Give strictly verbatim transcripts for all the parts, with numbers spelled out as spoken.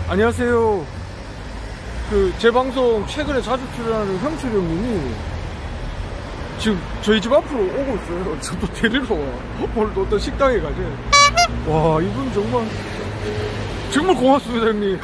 안녕하세요. 그 제 방송 최근에 자주 출연하는 형철이 형님이 지금 저희 집 앞으로 오고 있어요. 저도 데리러 와. 오늘도 어떤 식당에 가지. 와, 이분 정말 정말 고맙습니다, 형님.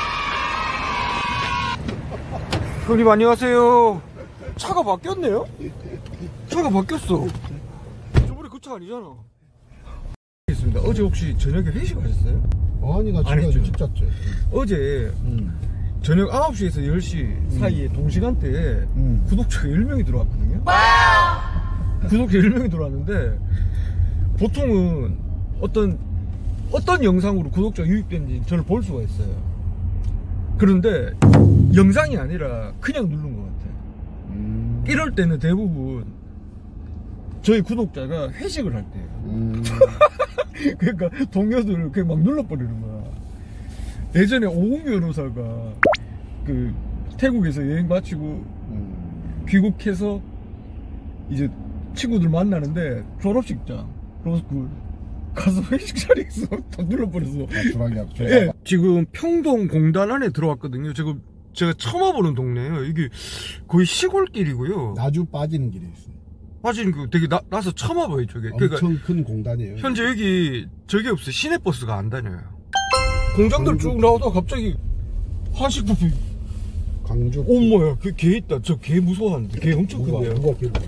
형님 안녕하세요. 차가 바뀌었네요? 차가 바뀌었어. 저번에 그 차 아니잖아. 알겠습니다. 어제 혹시 저녁에 회식하셨어요? 아니, 나 집에 집 잤지. 어제 음. 저녁 아홉 시에서 열 시 음. 사이에 동시간대에 음. 구독자가 열 명이 들어왔거든요. 구독자 열 명이 들어왔는데 보통은 어떤 어떤 영상으로 구독자가 유입되는지 저를 볼 수가 있어요. 그런데 영상이 아니라 그냥 누른 것 같아요. 음. 이럴 때는 대부분 저희 구독자가 회식을 할 때예요. 음. 그러니까 동료들을 그냥 막 눌러버리는 거야. 예전에 오공 변호사가 그 태국에서 여행 마치고 음. 귀국해서 이제 친구들 만나는데 졸업식장 그래서 그 가서 회식 자리에서 다 눌러버려서. 아, 예, 지금 평동 공단 안에 들어왔거든요. 지금 제가 처음 와보는 동네예요. 이게 거의 시골길이고요. 나주 빠지는 길에 있어요. 빠지는 그 되게 나, 나서 처음 와봐요 이쪽에. 엄청 그러니까 큰 공단이에요. 현재 여기 저게 없어요. 시내버스가 안 다녀요. 공장들 광주... 쭉 나오다가 갑자기 한식 뷔페. 광주. 어머야, 그 개 있다. 저 개 무서워하는데. 개 엄청 큰데요. 누가 개?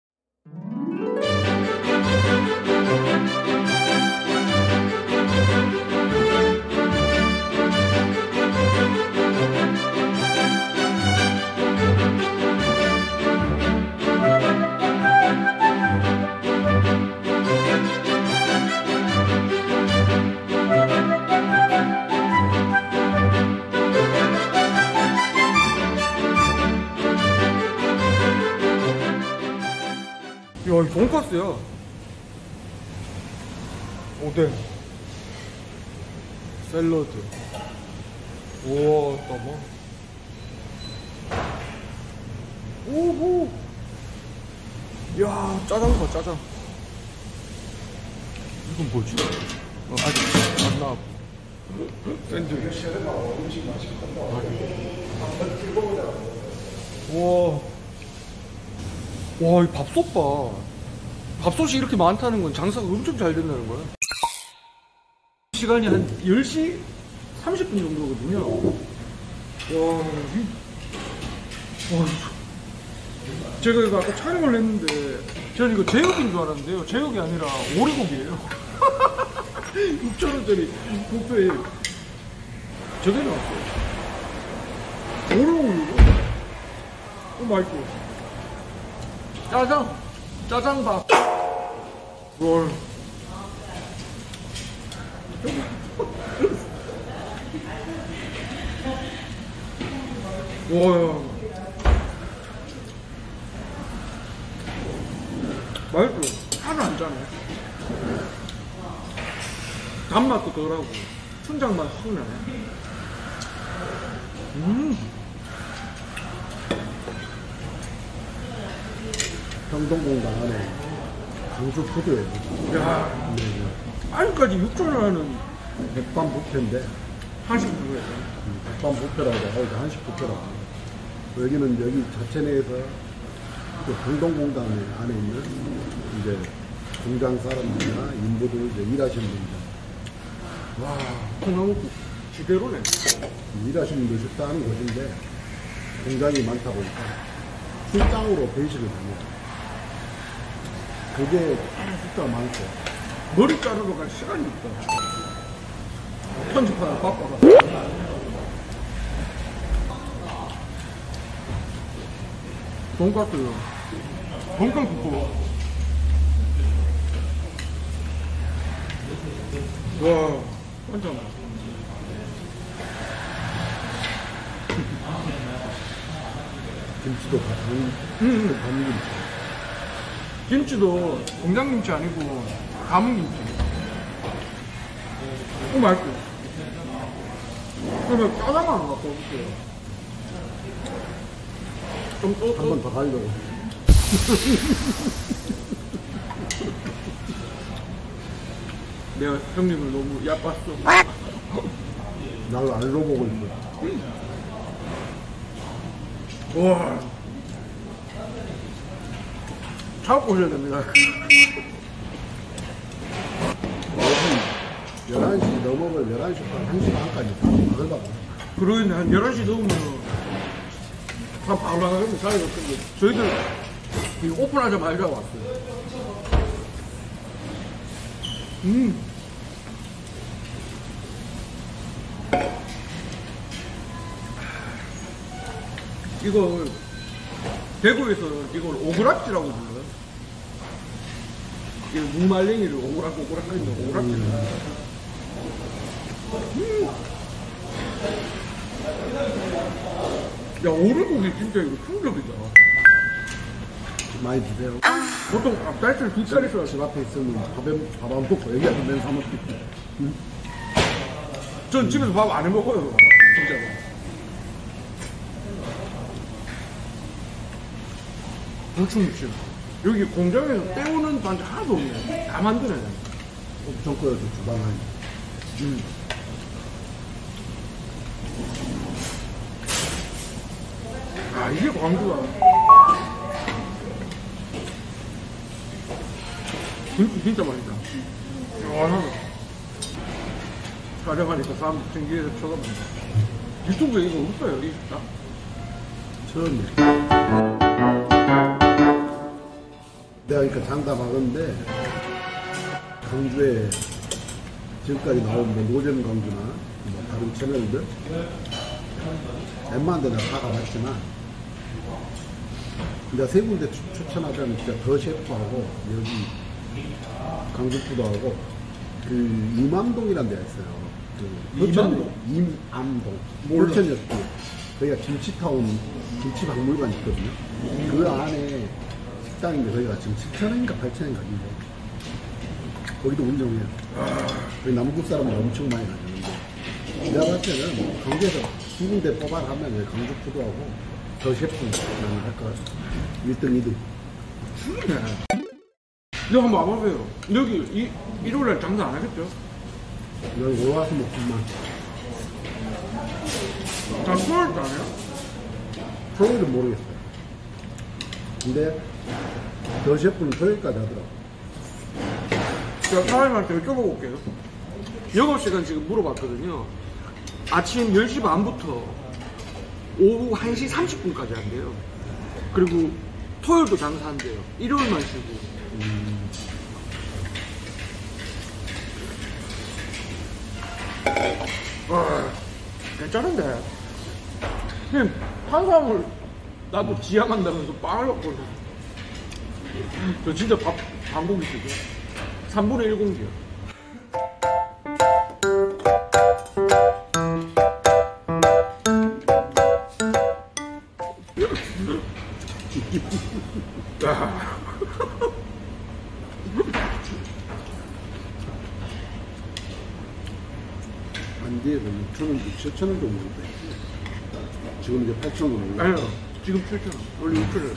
야, 이거 돈까스야. 오뎅, 샐러드. 우와, 따마. 오호. 야, 짜장 봐, 짜장. 이건 뭐지? 어, 아직 안 나왔고. 샌드위치. 우와. 와, 이 밥솥 봐. 밥솥이 이렇게 많다는 건 장사가 엄청 잘 된다는 거야. 시간이 한 열 시 삼십 분 정도거든요. 와, 이, 와, 제가 이거 아까 촬영을 했는데 저는 이거 제육인 줄 알았는데요. 제육이 아니라 오리고기예요. 육천 원짜리 뷔페에 저게 나왔어요. 오리고기고. 어, 맛있고. 짜장! 짜장밥! 롤. 와. 맛있어. 하나도 안 짜네. 단맛도 덜하고, 춘장맛 순해. 음. 평동공단 안에 광주 푸드예요. 야, 네. 아직까지 육천 원 하는 백반 뷔페인데 한식 뷔페예요. 음, 백반 뷔페라고 하고 한식 뷔페라고. 여기는 여기 자체 내에서 그 평동공단 안에 있는 이제 공장 사람들이나 인부들 이제 일하시는 분들. 와, 콩나물국 지대로네. 일하시는 분들 식당하는 곳인데 공장이 많다 보니까 출장으로 배식을 합니다. 그게 숫자가 많고 머리 자르러 갈 시간이 없다. 편집하다 바빠가. 돈까스요. 돈까스 굽고. 와, 완전. 김치도 가장 음. 가는 김치. 김치도 공장김치 아니고 가문김치. 오, 맛있고. 그러면 짜장면 하나 갖고 올게요. 좀 또, 한 번 더 가려고. 내가 형님을 너무 얕봤어. 나를 알로 보고 있어. 와. 참고 오셔야 됩니다. 열한 시 넘어가 열한 시부터 한 시 반까지 다 먹을봐. 그러겠네. 한 열한 시 넘으면 다 바로 나가겠네. 사이가 근데 저희들 이 오픈하자마자 왔어요. 음. 이거 대구에서 이걸 오그락지라고 불러요. 이 무말랭이를 오그락 오그락 하는 오그락지를. 음. 야, 오르고기 진짜 이거 충격이다. 많이 드세요. 보통 앞달들 두 살에서 집 앞에 있으면 밥에 밥안 먹고 여기 와서 맨 사먹겠지. 응? 전 집에서 밥 안 해 먹어요. 진짜로. 고추무침. 여기 공장에서 때우는 반찬 하나도 없네. 다 만드네. 엄청 커요, 저 주방 안에. 음. 아, 이게 광주가. 진짜, 진짜 맛있다. 시원하다. 촬영하니까 사람들 신기해서 쳐다본다. 유튜브에 이거 없어요, 이 식당? 처음이야. 내가 그러니까 장담 하건데, 광주에 지금까지 나온 뭐 노잼 광주나 뭐 다른 채널들, 웬만한 데는 다 가봤지만, 내가 세 군데 추, 추천하자면 진짜 더 셰프하고, 여기 강북푸드하고, 그 임암동이라는 데가 있어요. 그 임암동? 임암동. 몰라. 포천역 뒤에. 거기가 김치타운, 김치박물관이 있거든요. 그 안에 식당인데 거기가 지금 칠천원인가 팔천원인가 인데 거기도 운영해요. 거기 남구 사람들 엄청 많이 가는데 내가 봤을 때는 광주에서 두 군데 뽑아라 하면 강주푸드하고 더 셰프는 할것 같아. 일 등, 이 등. 네. 이거 한번 와보세요. 여기 이, 일요일날 장사 안 하겠죠? 여기 올라와서 먹지만 다 토요일도 안 해요? 토요일은 모르겠어요. 근데 더 셰프는 토요일까지 하더라고. 제가 사장님한테 여쭤보고 올게요. 영업시간 지금 물어봤거든요. 아침 열 시 반부터 오후 한 시 삼십 분까지 한대요. 그리고 토요일도 장사한대요. 일요일만 쉬고. 음. 아, 괜찮은데. 그냥 탄수화물 나도 지향한다면서 빵을 먹고. 저 진짜 밥 반 공기 쓰죠. 삼분의 일 공기요. 안디에서 육천원, 칠천원 정도 먹는데 지금 이제 팔천원 올라. 아니요, 지금 칠천원. 원래 육천원.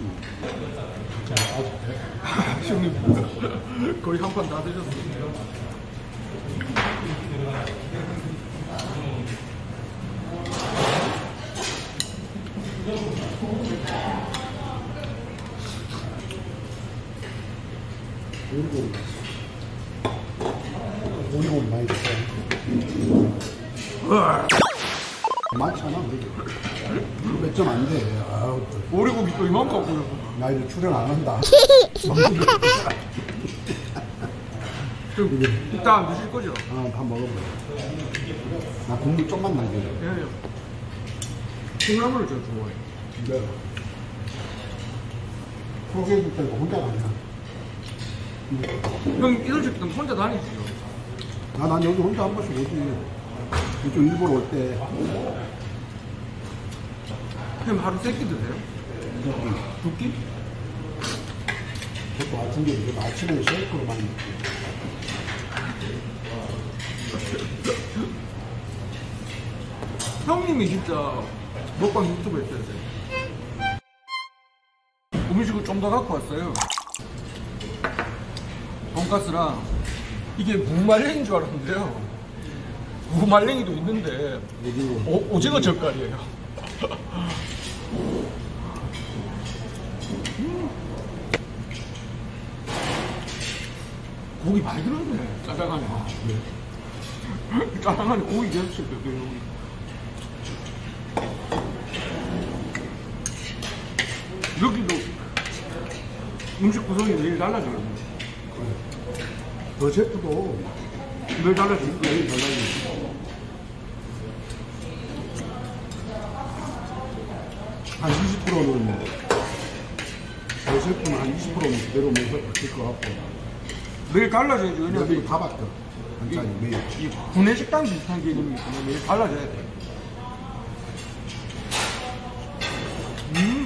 아, 형님 거의 한 판 다 드셨어요. 오리고기 오리고기 많이 드세요. 많잖아. 몇 점 안 돼. 아우, 오리고기 또 이만큼 갖고 나 이제 출연 안 한다. 이따 안 드실 거죠? 아, 밥 먹어봐. 나 국물 좀만 남겨. 예, 예. 콩나물을 제가 좋아해요. 네. 소개해줄 때가 혼자 가냐? 형 이런 식당 혼자 다니시죠? 아, 난 여기 혼자 한 번씩 오지. 이쪽 일보러 올 때. 형 하루 세 끼 드세요? 두 끼? 그것도 아침에, 이제 아침에 쉐이크로 많이 먹지. 형님이 진짜 먹방 유튜브 했어야 돼. 음식을 좀 더 갖고 왔어요. 돈가스랑 이게 무말랭인 줄 알았는데요. 무말랭이도 있는데 오, 오징어 젓갈이에요. 음. 고기 많이 들었네. 짜장면에. 네. 짜장면에 고기 계속 씹혀요. 여기도 음식 구성이 매일 달라져요. 저 셰프도 매일 달라져요. 매일 달라지고 한 이십 퍼센트는 저 셰프는 한 이십 퍼센트는 그대로 면서 바뀔 것 같고 매일 달라져야죠. 왜냐면 여기 다 바뀌어 반찬이 매일. 이 구내식당 비슷한 개념이기 때문에 매일 달라져야 돼. 음.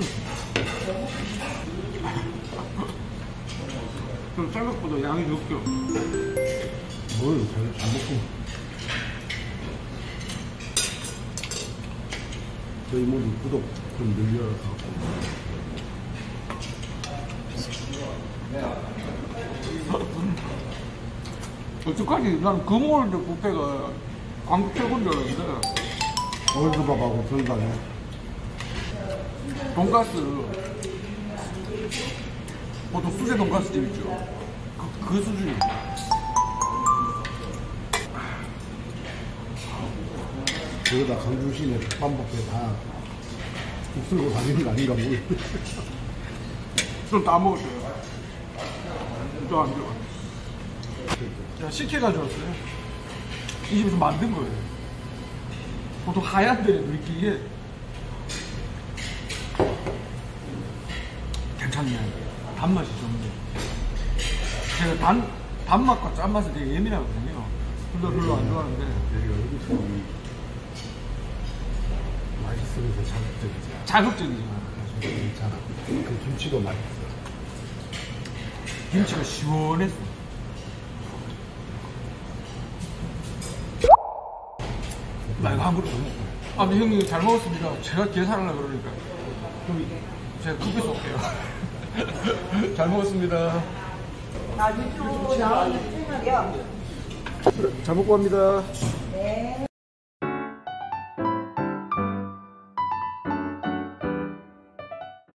좀 생각보다 양이 적죠. 뭘 잘, 잘 먹고 저희 모두 구독 좀 늘려서 어떡하지? 난 금월대 뷔페가 광주 최고인 줄 알았는데 월드밥하고 별다네. 돈가스 보통 수제 돈가스 집 있죠. 그, 그 수준입니다. 그러다 강주 시내 백반뷔페 다 휩쓸고 다니는 거 아닌가 모르겠어. 좀 다 먹었어요. 또 안 좋아. 제가 식혜 가져왔어요. 이 집에서 만든 거예요. 보통 하얀 데는 느끼기에 괜찮네. 단맛이 좋네. 제가 단, 단맛과 짠맛에 되게 예민하거든요. 근데 별로 안 좋아하는데. 내가 여기서 맛있으면서 자극적이지. 자극적이지. 괜찮아. 그 김치도 맛있어. 김치가 시원했어. 나 이거 한 그릇 더 먹고. 아, 근데 형님 잘 먹었습니다. 제가 계산하려고 그러니까. 좀 제가 커피 쏠게요. 잘 먹었습니다. 아, 유튜브 나오는 채널이요? 잘 먹고 갑니다. 네.